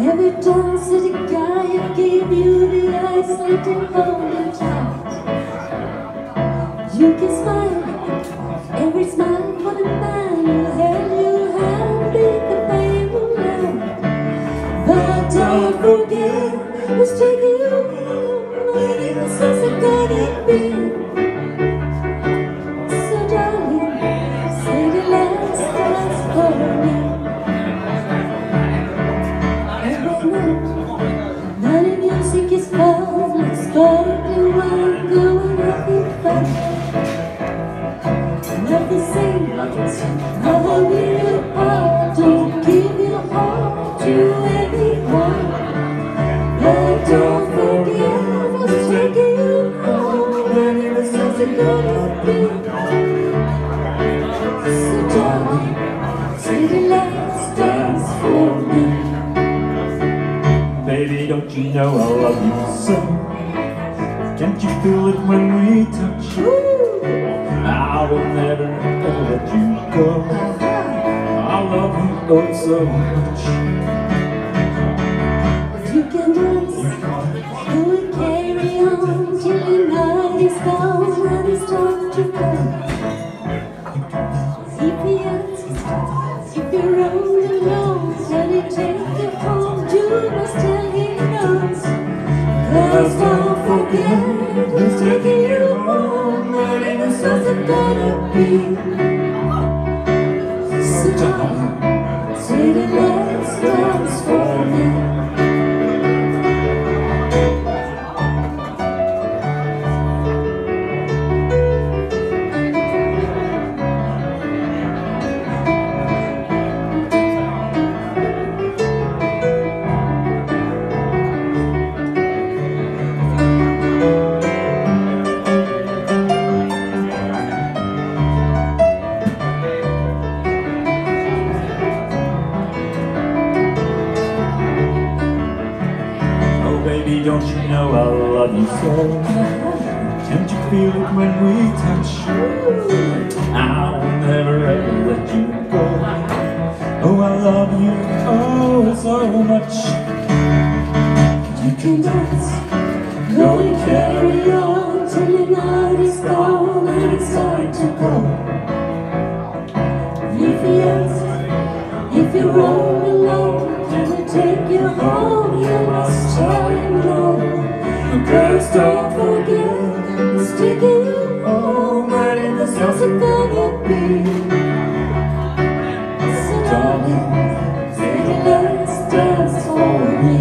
Every dance that a guy gave you the eyes, let him hold you tight. You can smile, every smile for the man who held your hand beneath the fable lamp. But don't forget who's taking you home, and it was such a good it be. So darling, say the last dance for me. Now the music is fun, let's sparkling wine, going up in front. Nothing same, never will apart. Don't give your heart to anyone. But don't forget who's taking you home, and it was such a good thing. So darling, say the last dance for me. Baby, don't you know I love you so? Can't you feel it when we touch? I will never ever let you go. I love you oh so much. You can dance, you will carry on till the night is down and it's time to go. If he asks, if you're rolling alone, and he take you home, you must tell him no. 'Cause don't forget who's taking you home, and it was such a gonna be. So darling, say the last dance for me. Baby, don't you know I love you so? Can't you feel it when we touch? I will never ever let you go. Oh, I love you oh so much. You can dance, go and carry on till the night is gone and it's time to go. If he asks, if you're all alone, can I take you home? You must tell him no. Girls, don't forget who's taking you home, and in the house it's gonna be. So darling, say the last dance for me.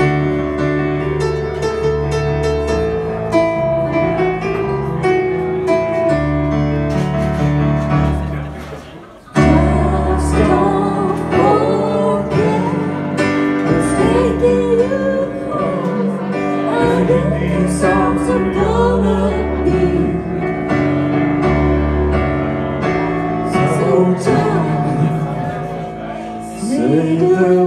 Songs are gonna be so darling, say the